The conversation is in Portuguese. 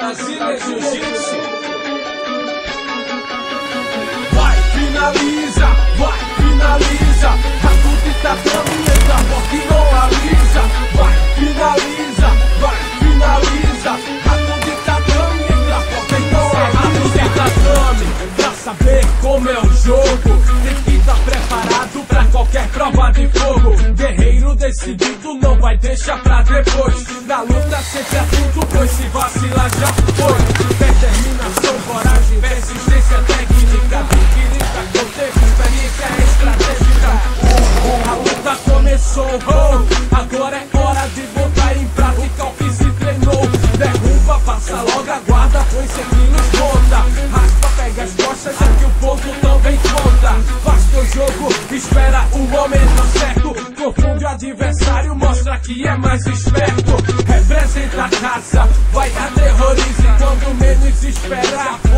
Brasília Jiu-Jitsu. Vai, finaliza, vai, finaliza. Hakuna tatame, entra forte e não alisa. Vai, finaliza, vai, finaliza. Hakuna tatame, entra forte e não alisa. Hakuna tatame, pra saber como é o jogo, tem que estar preparado pra qualquer prova de fogo. Guerreiro decidido não vai deixar pra depois. Na luta sempre é tudo, pois se vacilar já foi. Determinação, coragem, persistência, técnica, equilíbrio, contexto, experiência estratégica. A luta começou, agora é hora de botar em prática o que se treinou. Derruba, passa logo a guarda, põe 100 quilos, conta. Raspa, pega as costas, é que o povo também conta. Faz teu jogo, espera o momento certo. Confunde o adversário, mostra que é mais esperto. Representa a casa, vai aterrorize quando menos espera.